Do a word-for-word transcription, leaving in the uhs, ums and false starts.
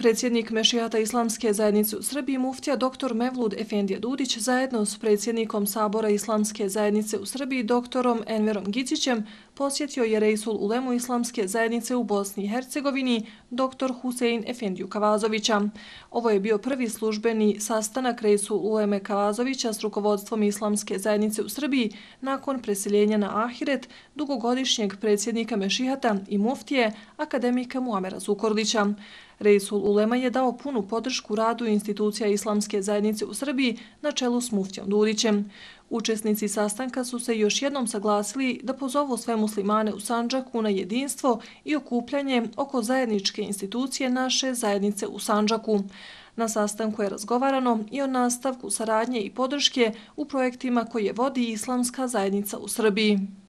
Predsjednik Mešihata Islamske zajednice u Srbiji muftija doktor Mevlud Efendija Dudić zajedno s predsjednikom Sabora Islamske zajednice u Srbiji doktorom Enverom Gičićem posjetio je Reisul Ulemu Islamske zajednice u Bosni i Hercegovini doktor Husein Efendiju Kavazovića. Ovo je bio prvi službeni sastanak Reisul Uleme Kavazovića s rukovodstvom Islamske zajednice u Srbiji nakon preseljenja na Ahiret dugogodišnjeg predsjednika Mešihata i muftije akademika Muamera Zukorlića. Reisul Ulema je dao punu podršku radu institucija Islamske zajednice u Srbiji na čelu s muftijom Dudićem. Učesnici sastanka su se još jednom saglasili da pozovu sve muslimane u Sandžaku na jedinstvo i okupljanje oko zajedničke institucije naše zajednice u Sandžaku. Na sastanku je razgovarano i o nastavku saradnje i podrške u projektima koje vodi Islamska zajednica u Srbiji.